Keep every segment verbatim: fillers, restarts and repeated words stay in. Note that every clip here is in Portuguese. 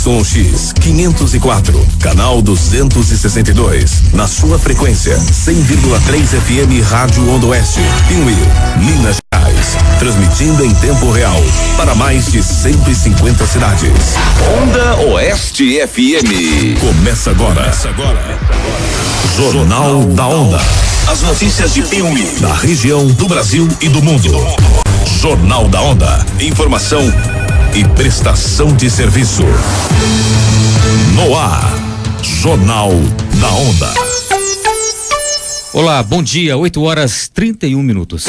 Y X quinhentos e quatro, canal duzentos e sessenta e dois, na sua frequência cem vírgula três F M Rádio Onda Oeste, Piuí, Minas Gerais, transmitindo em tempo real para mais de cento e cinquenta cidades. Onda Oeste F M. Começa agora. Começa agora. Jornal da Onda. As notícias de Piuí, da região, do Brasil e do mundo. Jornal da Onda. Informação e prestação de serviço. No ar. Jornal da Onda. Olá, bom dia, oito horas trinta e um minutos.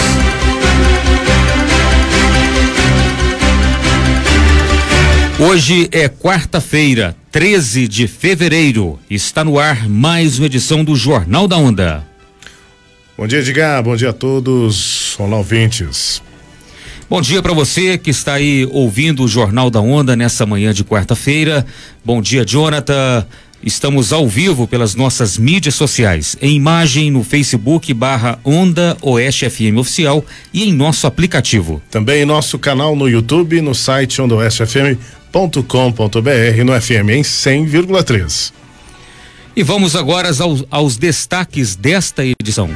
Hoje é quarta-feira, treze de fevereiro. Está no ar mais uma edição do Jornal da Onda. Bom dia, Edgar. Bom dia a todos. Olá, ouvintes. Bom dia para você que está aí ouvindo o Jornal da Onda nessa manhã de quarta-feira. Bom dia, Jonathan. Estamos ao vivo pelas nossas mídias sociais, em imagem no Facebook barra Onda Oeste F M Oficial e em nosso aplicativo. Também em nosso canal no YouTube, no site onda oeste f m ponto com ponto b r, no F M em cem vírgula três. E vamos agora aos, aos destaques desta edição.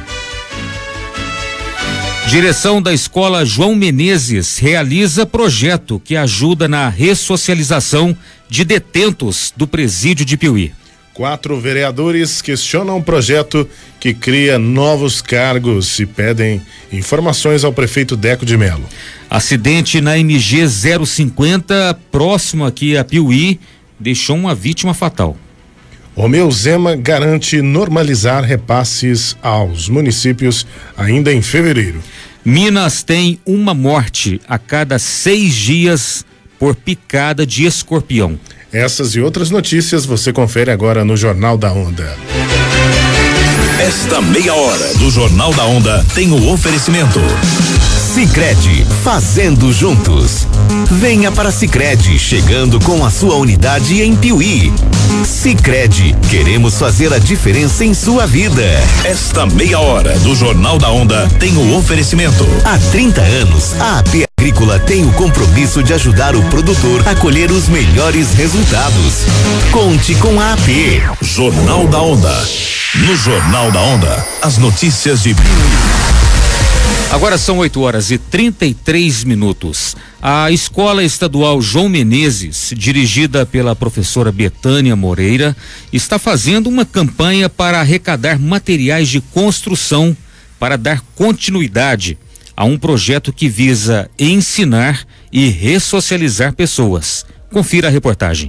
Direção da Escola João Menezes realiza projeto que ajuda na ressocialização de detentos do presídio de Piuí. Quatro vereadores questionam um projeto que cria novos cargos e pedem informações ao prefeito Deco de Melo. Acidente na M G zero cinquenta, próximo aqui a Piuí, deixou uma vítima fatal. Romeu Zema garante normalizar repasses aos municípios ainda em fevereiro. Minas tem uma morte a cada seis dias por picada de escorpião. Essas e outras notícias você confere agora no Jornal da Onda. Esta meia hora do Jornal da Onda tem o oferecimento. Sicredi, fazendo juntos. Venha para Sicredi, chegando com a sua unidade em Piuí. Sicredi, queremos fazer a diferença em sua vida. Esta meia hora do Jornal da Onda tem o oferecimento. Há trinta anos, a A P Agrícola tem o compromisso de ajudar o produtor a colher os melhores resultados. Conte com a A P. Jornal da Onda. No Jornal da Onda, as notícias de Agora são oito horas e trinta e três minutos. A Escola Estadual João Menezes, dirigida pela professora Betânia Moreira, está fazendo uma campanha para arrecadar materiais de construção para dar continuidade a um projeto que visa ensinar e ressocializar pessoas. Confira a reportagem.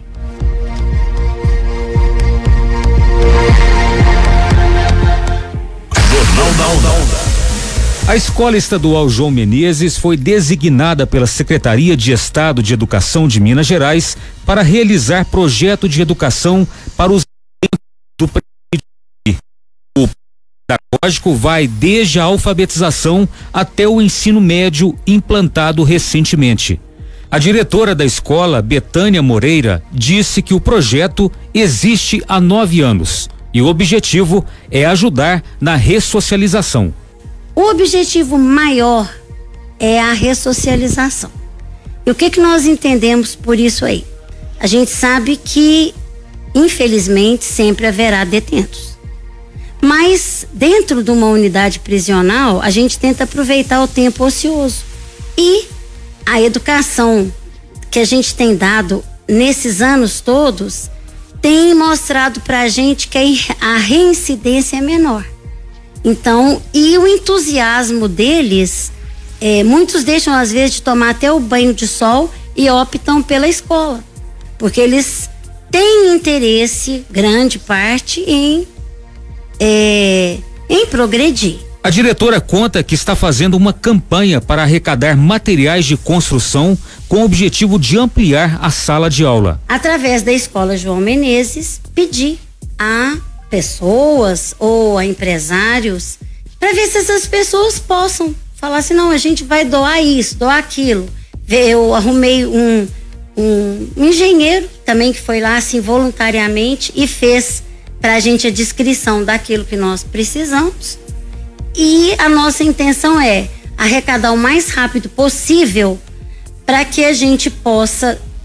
Jornal da Onda. A Escola Estadual João Menezes foi designada pela Secretaria de Estado de Educação de Minas Gerais para realizar projeto de educação para os do presídio. O pedagógico vai desde a alfabetização até o ensino médio implantado recentemente. A diretora da escola, Betânia Moreira, disse que o projeto existe há nove anos e o objetivo é ajudar na ressocialização. O objetivo maior é a ressocialização. E o que que nós entendemos por isso aí? A gente sabe que, infelizmente, sempre haverá detentos. Mas, dentro de uma unidade prisional, a gente tenta aproveitar o tempo ocioso. E a educação que a gente tem dado nesses anos todos tem mostrado pra gente que a reincidência é menor. Então, e o entusiasmo deles, é, muitos deixam às vezes de tomar até o banho de sol e optam pela escola, porque eles têm interesse, grande parte, em, é, em progredir. A diretora conta que está fazendo uma campanha para arrecadar materiais de construção com o objetivo de ampliar a sala de aula. Através da Escola João Menezes, pedir a pessoas ou a empresários para ver se essas pessoas possam falar assim, não, a gente vai doar isso, doar aquilo. Eu arrumei um, um engenheiro também que foi lá assim voluntariamente e fez pra gente a descrição daquilo que nós precisamos, e a nossa intenção é arrecadar o mais rápido possível para que a gente possa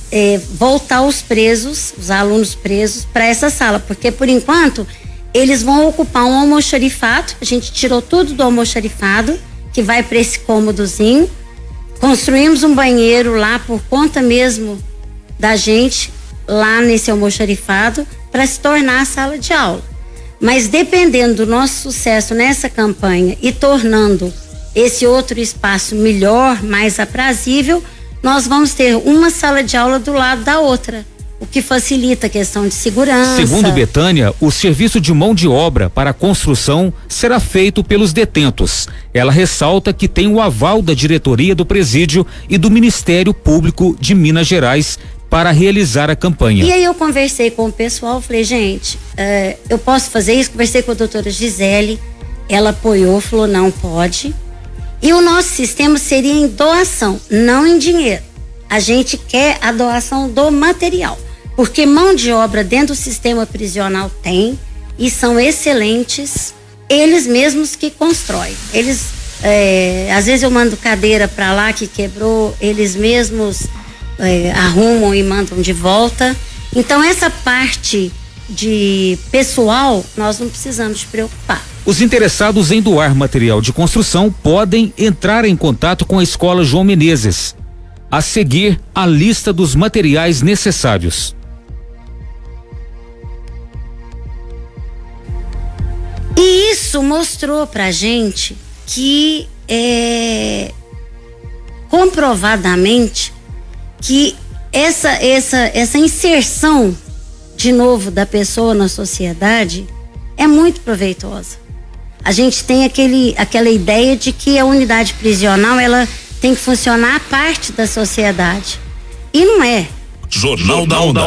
é, voltar os presos, os alunos presos, para essa sala, porque por enquanto eles vão ocupar um almoxarifado. A gente tirou tudo do almoxarifado, que vai para esse cômodozinho. Construímos um banheiro lá por conta mesmo da gente, lá nesse almoxarifado, para se tornar a sala de aula. Mas dependendo do nosso sucesso nessa campanha e tornando esse outro espaço melhor, mais aprazível, nós vamos ter uma sala de aula do lado da outra, o que facilita a questão de segurança. Segundo Betânia, o serviço de mão de obra para a construção será feito pelos detentos. Ela ressalta que tem o aval da diretoria do presídio e do Ministério Público de Minas Gerais para realizar a campanha. E aí eu conversei com o pessoal, falei, gente, uh, eu posso fazer isso? Conversei com a doutora Gisele, ela apoiou, falou, não pode. E o nosso sistema seria em doação, não em dinheiro. A gente quer a doação do material, porque mão de obra dentro do sistema prisional tem, e são excelentes, eles mesmos que constroem. Eles, é, às vezes eu mando cadeira para lá que quebrou, eles mesmos é, arrumam e mandam de volta. Então essa parte de pessoal, nós não precisamos nos preocupar. Os interessados em doar material de construção podem entrar em contato com a Escola João Menezes. A seguir, a lista dos materiais necessários. E isso mostrou pra gente que é, comprovadamente que essa, essa, essa inserção de novo da pessoa na sociedade é muito proveitosa. A gente tem aquele, aquela ideia de que a unidade prisional ela tem que funcionar à parte da sociedade. E não é. Jornal da Onda.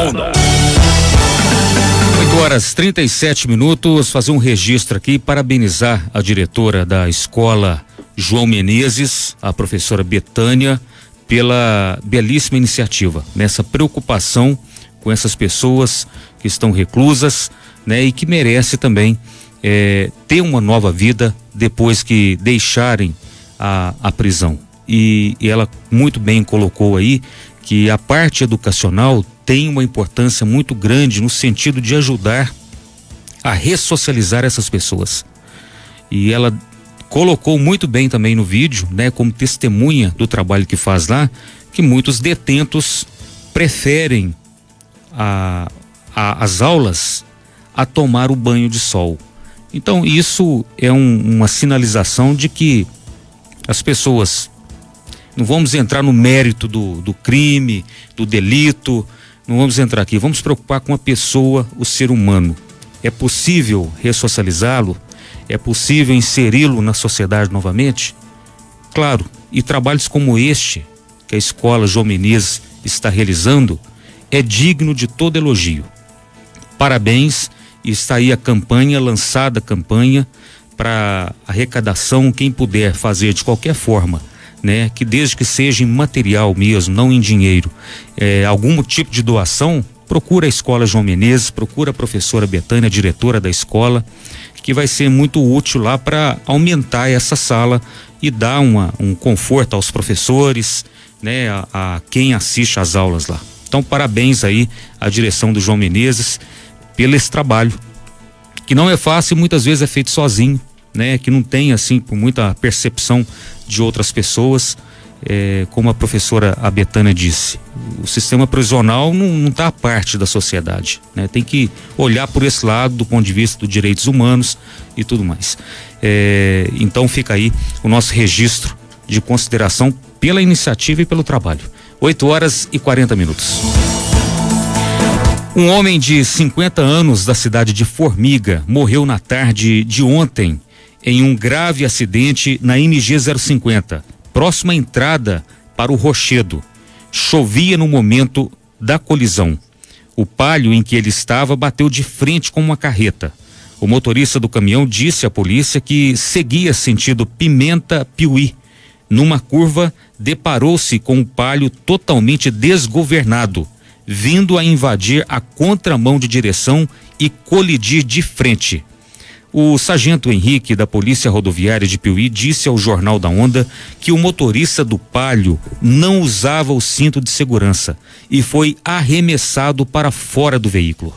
oito horas e trinta e sete minutos, fazer um registro aqui, parabenizar a diretora da escola João Menezes, a professora Betânia, pela belíssima iniciativa, nessa preocupação com essas pessoas que estão reclusas, né, e que merece também é, ter uma nova vida depois que deixarem a, a prisão. E, e ela muito bem colocou aí que a parte educacional tem uma importância muito grande no sentido de ajudar a ressocializar essas pessoas. E ela colocou muito bem também no vídeo, né, como testemunha do trabalho que faz lá, que muitos detentos preferem a, a, as aulas a tomar o banho de sol. Então isso é um, uma sinalização de que as pessoas, não vamos entrar no mérito do, do crime, do delito, não vamos entrar aqui, vamos preocupar com a pessoa, o ser humano. É possível ressocializá-lo? É possível inseri-lo na sociedade novamente? Claro, e trabalhos como este, que a escola João Menezes está realizando, é digno de todo elogio. Parabéns, e está aí a campanha, lançada a campanha para arrecadação, quem puder fazer de qualquer forma, né? Que desde que seja em material mesmo, não em dinheiro, é, algum tipo de doação, procura a escola João Menezes, procura a professora Betânia, diretora da escola, que vai ser muito útil lá para aumentar essa sala e dar uma, um conforto aos professores, né? A, a quem assiste às aulas lá. Então, parabéns aí à direção do João Menezes pelo esse trabalho, que não é fácil e muitas vezes é feito sozinho, né? Que não tem assim por muita percepção de outras pessoas, é, como a professora a Betânia disse, o sistema prisional não está à parte da sociedade, né? Tem que olhar por esse lado do ponto de vista dos direitos humanos e tudo mais. É, então fica aí o nosso registro de consideração pela iniciativa e pelo trabalho. oito horas e quarenta minutos. Um homem de cinquenta anos da cidade de Formiga morreu na tarde de ontem em um grave acidente na M G zero cinquenta, próxima à entrada para o Rochedo. Chovia no momento da colisão. O Palio em que ele estava bateu de frente com uma carreta. O motorista do caminhão disse à polícia que seguia sentido Pimenta-Piuí. Numa curva, deparou-se com o Palio totalmente desgovernado, vindo a invadir a contramão de direção e colidir de frente. O sargento Henrique, da Polícia Rodoviária de Piuí, disse ao Jornal da Onda que o motorista do Palio não usava o cinto de segurança e foi arremessado para fora do veículo.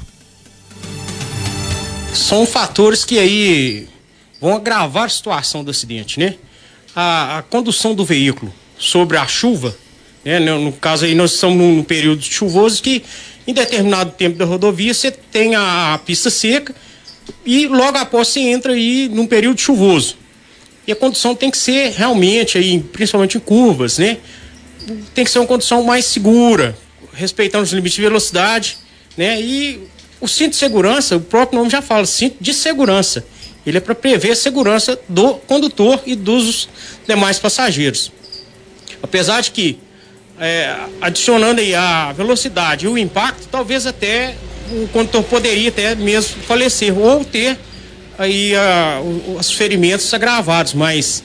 São fatores que aí vão agravar a situação do acidente, né? A, a condução do veículo sobre a chuva, né? No, no caso aí nós estamos num período chuvoso que em determinado tempo da rodovia você tem a, a pista seca e logo após você entra aí num período chuvoso. E a condução tem que ser realmente aí, principalmente em curvas, né? Tem que ser uma condução mais segura, respeitando os limites de velocidade, né? E o cinto de segurança, o próprio nome já fala, cinto de segurança. Ele é para prever a segurança do condutor e dos demais passageiros. Apesar de que, é, adicionando aí a velocidade e o impacto, talvez até o condutor poderia até mesmo falecer ou ter aí a, os ferimentos agravados, mas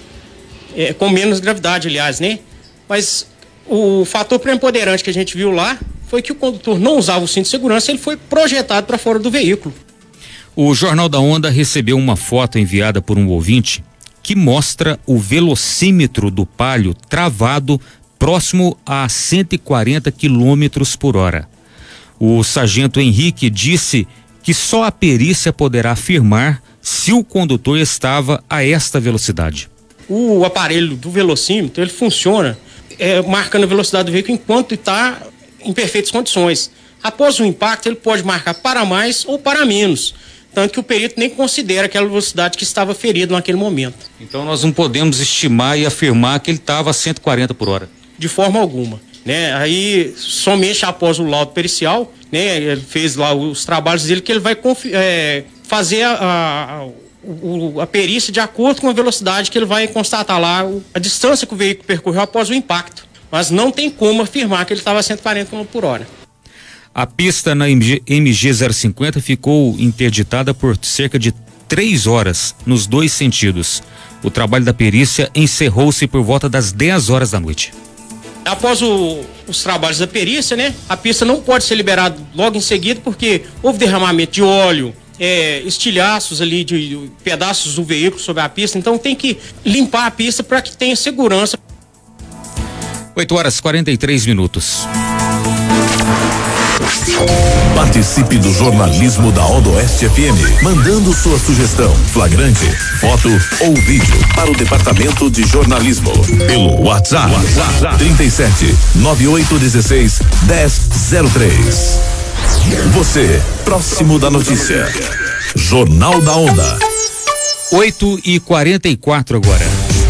é, com menos gravidade, aliás, né? Mas o fator preponderante que a gente viu lá foi que o condutor não usava o cinto de segurança, ele foi projetado para fora do veículo. O Jornal da Onda recebeu uma foto enviada por um ouvinte que mostra o velocímetro do Palio travado próximo a cento e quarenta quilômetros por hora. O sargento Henrique disse que só a perícia poderá afirmar se o condutor estava a esta velocidade. O aparelho do velocímetro, ele funciona é, marcando a velocidade do veículo enquanto está em perfeitas condições. Após o impacto, ele pode marcar para mais ou para menos. Tanto que o perito nem considera aquela velocidade que estava ferido naquele momento. Então nós não podemos estimar e afirmar que ele estava a cento e quarenta por hora. De forma alguma, né? Aí, somente após o laudo pericial, né? Ele fez lá os trabalhos dele que ele vai é, fazer a, a, a, a perícia de acordo com a velocidade que ele vai constatar lá, a distância que o veículo percorreu após o impacto. Mas não tem como afirmar que ele estava a cento e quarenta quilômetros por hora. A pista na M G zero cinquenta ficou interditada por cerca de três horas nos dois sentidos. O trabalho da perícia encerrou-se por volta das dez horas da noite. Após o, os trabalhos da perícia, né? A pista não pode ser liberada logo em seguida porque houve derramamento de óleo, é, estilhaços ali de, de pedaços do veículo sobre a pista. Então tem que limpar a pista para que tenha segurança. oito horas e quarenta e três minutos. Participe do jornalismo da Odoeste F M, mandando sua sugestão, flagrante, foto ou vídeo para o departamento de jornalismo pelo WhatsApp, WhatsApp trinta e sete, noventa e oito, dezesseis, dez, zero três. Você, próximo da notícia. Jornal da Onda. oito e quarenta e quatro agora.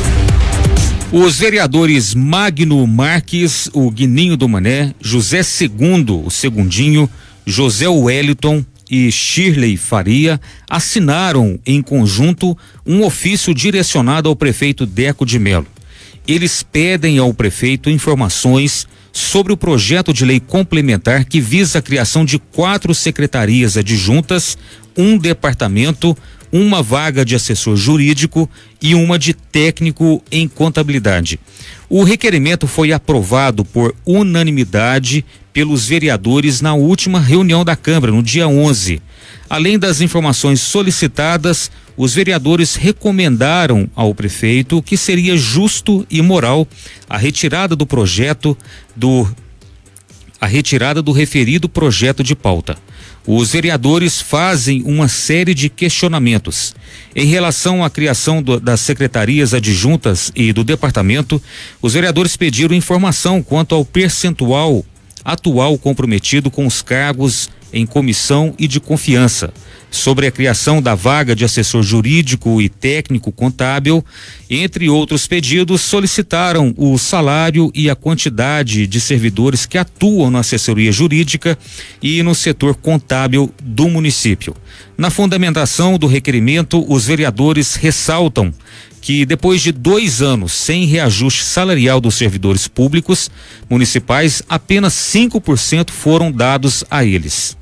Os vereadores Magno Marques, o Guininho do Mané, José Segundo, o Segundinho, José Wellington e Shirley Faria assinaram em conjunto um ofício direcionado ao prefeito Deco de Melo. Eles pedem ao prefeito informações sobre o projeto de lei complementar que visa a criação de quatro secretarias adjuntas, um departamento, uma vaga de assessor jurídico e uma de técnico em contabilidade. O requerimento foi aprovado por unanimidade pelos vereadores na última reunião da Câmara, no dia onze. Além das informações solicitadas, os vereadores recomendaram ao prefeito que seria justo e moral a retirada do projeto do a retirada do referido projeto de pauta. Os vereadores fazem uma série de questionamentos. Em relação à criação do, das secretarias adjuntas e do departamento, os vereadores pediram informação quanto ao percentual atual comprometido com os cargos em comissão e de confiança, sobre a criação da vaga de assessor jurídico e técnico contábil. Entre outros pedidos, solicitaram o salário e a quantidade de servidores que atuam na assessoria jurídica e no setor contábil do município. Na fundamentação do requerimento, os vereadores ressaltam que depois de dois anos sem reajuste salarial dos servidores públicos municipais, apenas cinco por cento foram dados a eles.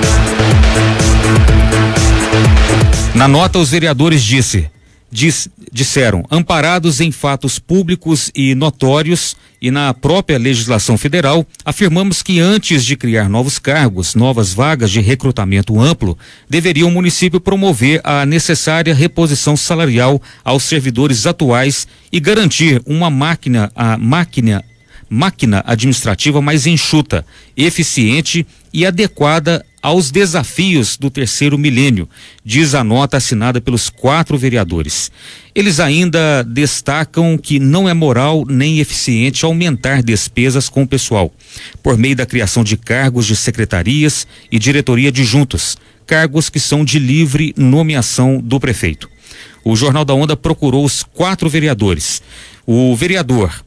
Na nota, os vereadores disse, diz, disseram, amparados em fatos públicos e notórios e na própria legislação federal, afirmamos que antes de criar novos cargos, novas vagas de recrutamento amplo, deveria o município promover a necessária reposição salarial aos servidores atuais e garantir uma máquina, a máquina, máquina administrativa mais enxuta, eficiente e adequada aos desafios do terceiro milênio, diz a nota assinada pelos quatro vereadores. Eles ainda destacam que não é moral nem eficiente aumentar despesas com o pessoal, por meio da criação de cargos de secretarias e diretoria de juntas, cargos que são de livre nomeação do prefeito. O Jornal da Onda procurou os quatro vereadores. O vereador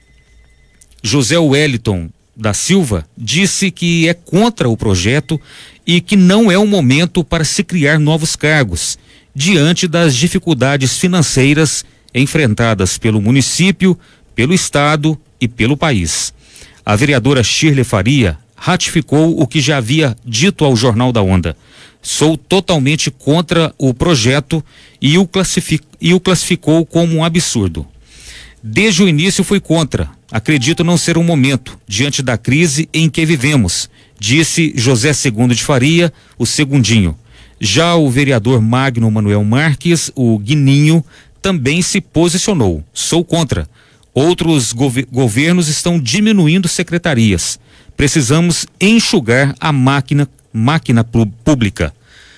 José Wellington da Silva disse que é contra o projeto e que não é o momento para se criar novos cargos, diante das dificuldades financeiras enfrentadas pelo município, pelo estado e pelo país. A vereadora Shirley Faria ratificou o que já havia dito ao Jornal da Onda. Sou totalmente contra o projeto e o, classific, e o classificou como um absurdo. Desde o início fui contra. Acredito não ser um momento, diante da crise em que vivemos, disse José Segundo de Faria, o Segundinho. Já o vereador Magno Manuel Marques, o Guininho, também se posicionou. Sou contra. Outros gov- governos estão diminuindo secretarias. Precisamos enxugar a máquina, máquina pública.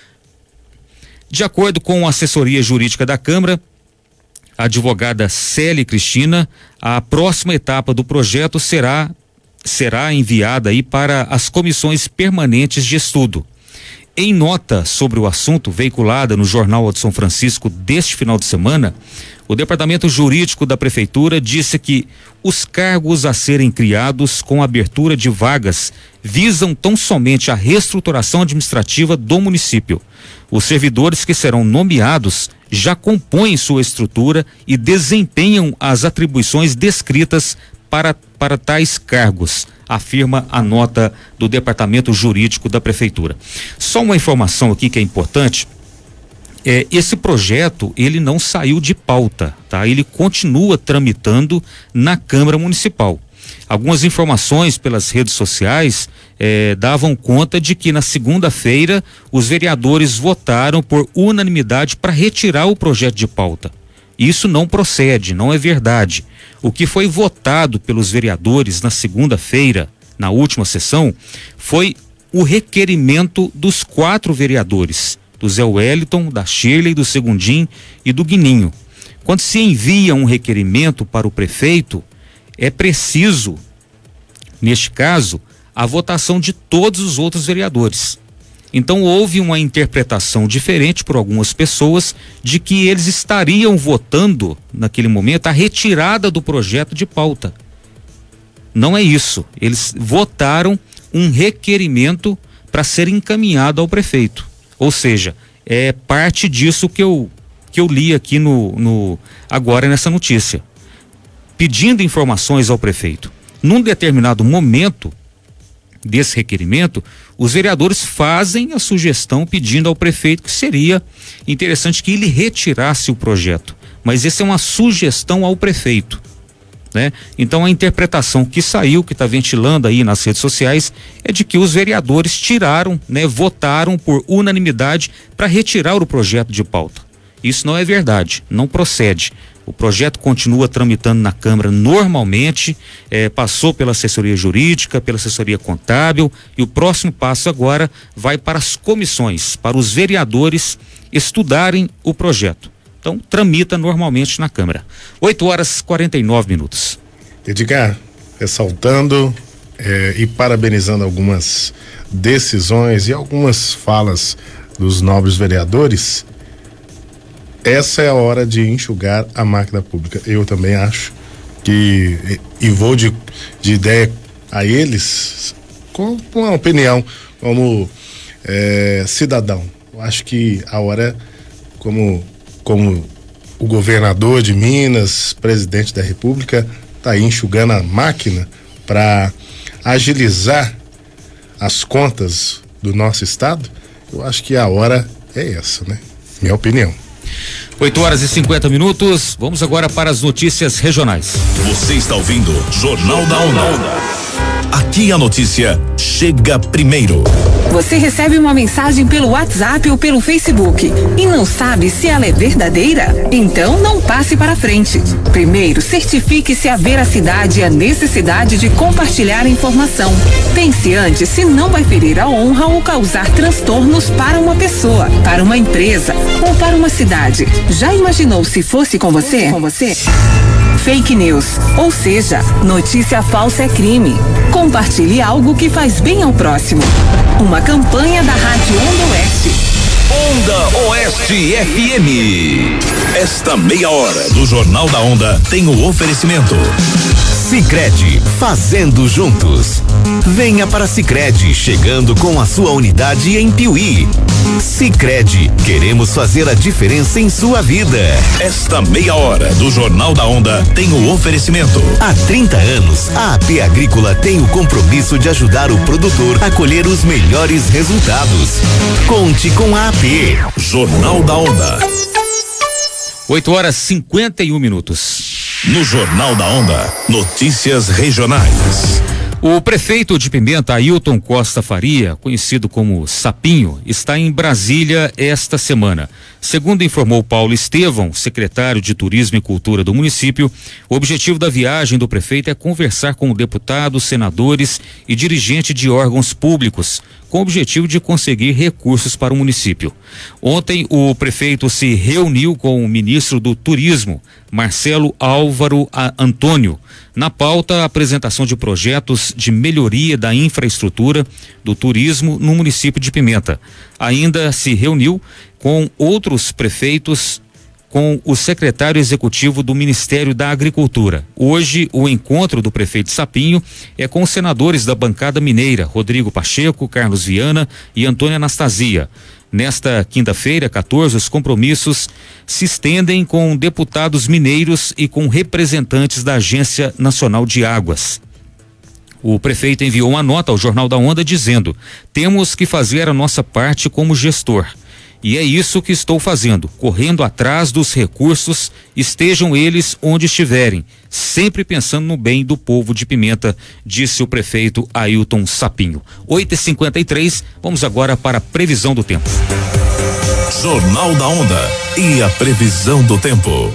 De acordo com a assessoria jurídica da Câmara, a advogada Célia Cristina, a próxima etapa do projeto será, será enviada aí para as comissões permanentes de estudo. Em nota sobre o assunto veiculada no Jornal de São Francisco deste final de semana, o Departamento Jurídico da Prefeitura disse que os cargos a serem criados com abertura de vagas visam tão somente a reestruturação administrativa do município. Os servidores que serão nomeados já compõem sua estrutura e desempenham as atribuições descritas para, para tais cargos, afirma a nota do Departamento Jurídico da Prefeitura. Só uma informação aqui que é importante, é, esse projeto, ele não saiu de pauta, tá? Ele continua tramitando na Câmara Municipal. Algumas informações pelas redes sociais eh, davam conta de que na segunda-feira os vereadores votaram por unanimidade para retirar o projeto de pauta. Isso não procede, não é verdade. O que foi votado pelos vereadores na segunda-feira, na última sessão, foi o requerimento dos quatro vereadores, do Zé Wellington, da Shirley, do Segundinho e do Guininho. Quando se envia um requerimento para o prefeito, é preciso, neste caso, a votação de todos os outros vereadores. Então houve uma interpretação diferente por algumas pessoas de que eles estariam votando, naquele momento, a retirada do projeto de pauta. Não é isso. Eles votaram um requerimento para ser encaminhado ao prefeito. Ou seja, é parte disso que eu, que eu li aqui no, no, agora nessa notícia. Pedindo informações ao prefeito. Num determinado momento desse requerimento, os vereadores fazem a sugestão pedindo ao prefeito que seria interessante que ele retirasse o projeto. Mas essa é uma sugestão ao prefeito, né? Então a interpretação que saiu, que está ventilando aí nas redes sociais, é de que os vereadores tiraram, né, votaram por unanimidade para retirar o projeto de pauta. Isso não é verdade, não procede. O projeto continua tramitando na Câmara normalmente, eh, passou pela assessoria jurídica, pela assessoria contábil, e o próximo passo agora vai para as comissões, para os vereadores estudarem o projeto. Então, tramita normalmente na Câmara. oito horas e quarenta e nove minutos. Edgar, ressaltando eh, e parabenizando algumas decisões e algumas falas dos nobres vereadores, essa é a hora de enxugar a máquina pública. Eu também acho que, e vou de, de ideia a eles, com uma opinião como é, cidadão. Eu acho que a hora, como, como o governador de Minas, presidente da República, está aí enxugando a máquina para agilizar as contas do nosso estado, eu acho que a hora é essa, né? Minha opinião. oito horas e cinquenta minutos. Vamos agora para as notícias regionais. Você está ouvindo Jornal da Onda. Aqui a notícia chega primeiro. Você recebe uma mensagem pelo WhatsApp ou pelo Facebook e não sabe se ela é verdadeira? Então não passe para frente. Primeiro, certifique se a veracidade e a necessidade de compartilhar a informação. Pense antes se não vai ferir a honra ou causar transtornos para uma pessoa, para uma empresa ou para uma cidade. Já imaginou se fosse com você? Com você? Fake news, ou seja, notícia falsa é crime. Compartilhe algo que faz bem ao próximo. Uma campanha da Rádio Onda Oeste. Onda Oeste F M. Esta meia hora do Jornal da Onda tem o oferecimento. Sicredi, fazendo juntos. Venha para Sicredi, chegando com a sua unidade em Piuí. Sicredi, queremos fazer a diferença em sua vida. Esta meia hora do Jornal da Onda tem o oferecimento. Há trinta anos, a A P Agrícola tem o compromisso de ajudar o produtor a colher os melhores resultados. Conte com a A P. Jornal da Onda. oito horas e cinquenta e um minutos. No Jornal da Onda, notícias regionais. O prefeito de Pimenta, Ailton Costa Faria, conhecido como Sapinho, está em Brasília esta semana. Segundo informou Paulo Estevão, secretário de Turismo e Cultura do município, o objetivo da viagem do prefeito é conversar com deputados, senadores e dirigentes de órgãos públicos, com o objetivo de conseguir recursos para o município. Ontem, o prefeito se reuniu com o ministro do Turismo, Marcelo Álvaro Antônio. Na pauta, a apresentação de projetos de melhoria da infraestrutura do turismo no município de Pimenta. Ainda se reuniu com outros prefeitos, com o secretário executivo do Ministério da Agricultura. Hoje, o encontro do prefeito Sapinho é com os senadores da bancada mineira, Rodrigo Pacheco, Carlos Viana e Antônia Anastasia. Nesta quinta-feira, quatorze, os compromissos se estendem com deputados mineiros e com representantes da Agência Nacional de Águas. O prefeito enviou uma nota ao Jornal da Onda dizendo: temos que fazer a nossa parte como gestor. E é isso que estou fazendo, correndo atrás dos recursos, estejam eles onde estiverem, sempre pensando no bem do povo de Pimenta, disse o prefeito Ailton Sapinho. oito e cinquenta e três, vamos agora para a previsão do tempo. Jornal da Onda e a previsão do tempo.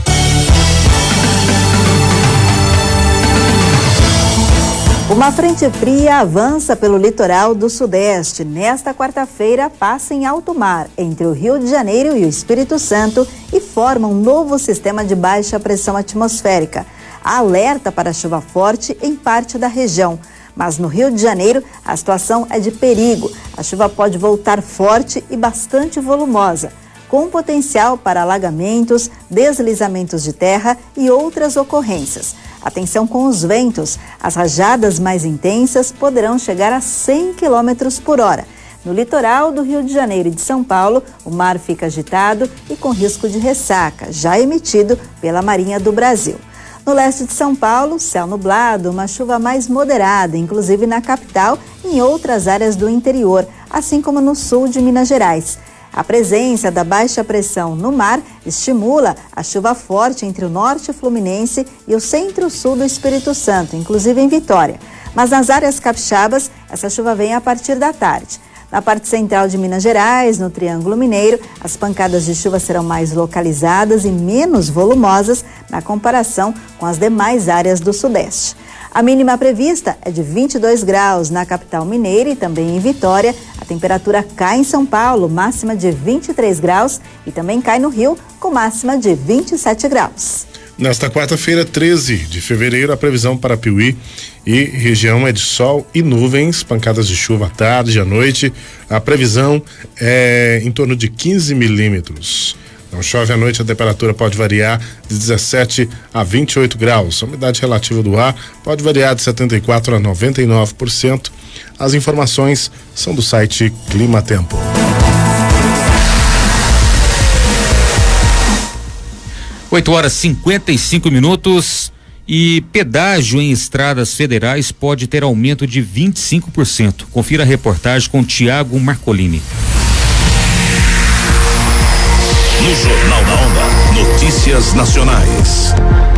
Uma frente fria avança pelo litoral do Sudeste. Nesta quarta-feira, passa em alto mar, entre o Rio de Janeiro e o Espírito Santo, e forma um novo sistema de baixa pressão atmosférica. Há alerta para chuva forte em parte da região. Mas no Rio de Janeiro, a situação é de perigo. A chuva pode voltar forte e bastante volumosa, com potencial para alagamentos, deslizamentos de terra e outras ocorrências. Atenção com os ventos. As rajadas mais intensas poderão chegar a cem quilômetros por hora. No litoral do Rio de Janeiro e de São Paulo, o mar fica agitado e com risco de ressaca, já emitido pela Marinha do Brasil. No leste de São Paulo, céu nublado, uma chuva mais moderada, inclusive na capital e em outras áreas do interior, assim como no sul de Minas Gerais. A presença da baixa pressão no mar estimula a chuva forte entre o norte fluminense e o centro-sul do Espírito Santo, inclusive em Vitória. Mas nas áreas capixabas, essa chuva vem a partir da tarde. Na parte central de Minas Gerais, no Triângulo Mineiro, as pancadas de chuva serão mais localizadas e menos volumosas na comparação com as demais áreas do Sudeste. A mínima prevista é de vinte e dois graus na capital mineira e também em Vitória. A temperatura cai em São Paulo, máxima de vinte e três graus, e também cai no Rio, com máxima de vinte e sete graus. Nesta quarta-feira, treze de fevereiro, a previsão para Piuí e região é de sol e nuvens, pancadas de chuva à tarde e à noite. A previsão é em torno de quinze milímetros. Não chove à noite, a temperatura pode variar de dezessete a vinte e oito graus. A umidade relativa do ar pode variar de setenta e quatro a noventa e nove por cento. As informações são do site Clima Tempo. oito horas e cinquenta e cinco minutos. E pedágio em estradas federais pode ter aumento de vinte e cinco por cento. Confira a reportagem com Tiago Marcolini. No Jornal da Onda, notícias nacionais.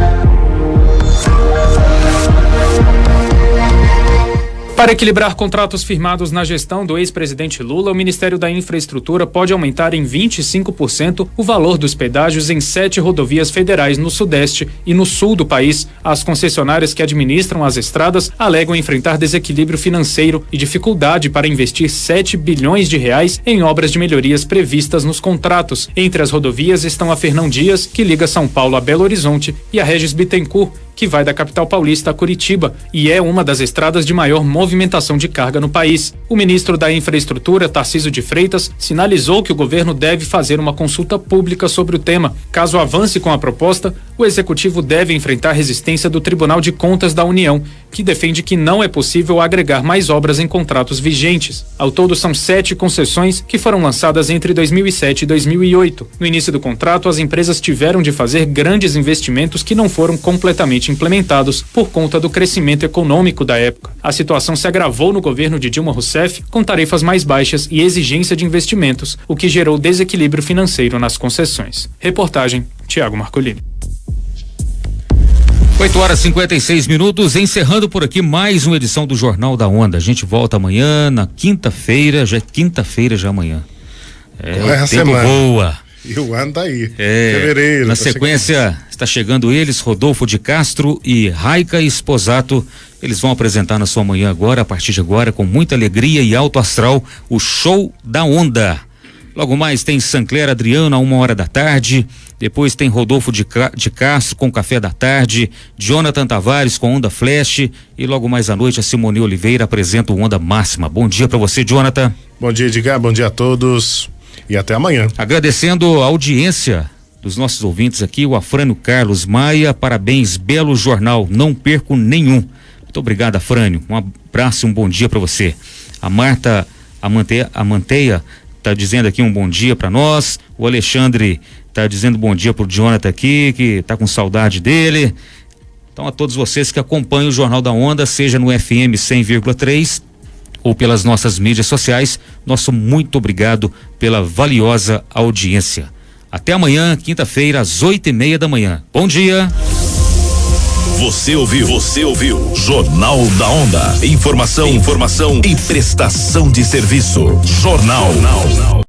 Para equilibrar contratos firmados na gestão do ex-presidente Lula, o Ministério da Infraestrutura pode aumentar em vinte e cinco por cento o valor dos pedágios em sete rodovias federais no Sudeste e no Sul do país. As concessionárias que administram as estradas alegam enfrentar desequilíbrio financeiro e dificuldade para investir sete bilhões de reais em obras de melhorias previstas nos contratos. Entre as rodovias estão a Fernão Dias, que liga São Paulo a Belo Horizonte, e a Regis Bittencourt, que vai da capital paulista a Curitiba e é uma das estradas de maior movimentação de carga no país. O ministro da Infraestrutura, Tarcísio de Freitas, sinalizou que o governo deve fazer uma consulta pública sobre o tema. Caso avance com a proposta, o executivo deve enfrentar resistência do Tribunal de Contas da União, que defende que não é possível agregar mais obras em contratos vigentes. Ao todo, são sete concessões que foram lançadas entre dois mil e sete e dois mil e oito. No início do contrato, as empresas tiveram de fazer grandes investimentos que não foram completamente implementados por conta do crescimento econômico da época. A situação se agravou no governo de Dilma Rousseff, com tarifas mais baixas e exigência de investimentos, o que gerou desequilíbrio financeiro nas concessões. Reportagem Tiago Marcolini. oito horas e cinquenta e seis minutos, encerrando por aqui mais uma edição do Jornal da Onda. A gente volta amanhã, na quinta-feira, já é quinta-feira já amanhã. É, o tempo semana. Voa. E o ano tá aí. É, fevereiro. Na tá sequência, chegando. Está chegando eles, Rodolfo de Castro e Raica Esposato. Eles vão apresentar na sua manhã agora, a partir de agora, com muita alegria e alto astral, o Show da Onda. Logo mais tem Sancler Adriano a uma hora da tarde. Depois tem Rodolfo de, de Castro com Café da Tarde, Jonathan Tavares com Onda Flash e logo mais à noite a Simone Oliveira apresenta o Onda Máxima. Bom dia para você, Jonathan. Bom dia, Edgar. Bom dia a todos. E até amanhã. Agradecendo a audiência dos nossos ouvintes aqui, o Afrânio Carlos Maia, parabéns, belo jornal, não perco nenhum. Muito obrigado, Afrânio, um abraço e um bom dia para você. A Marta Amanteia, Amanteia tá dizendo aqui um bom dia para nós, o Alexandre tá dizendo bom dia pro Jonathan aqui, que tá com saudade dele. Então a todos vocês que acompanham o Jornal da Onda, seja no F M cem vírgula três ou pelas nossas mídias sociais, nosso muito obrigado pela valiosa audiência. Até amanhã, quinta-feira, às oito e meia da manhã. Bom dia! Você ouviu, você ouviu Jornal da Onda. Informação, informação e prestação de serviço. Jornal. Jornal.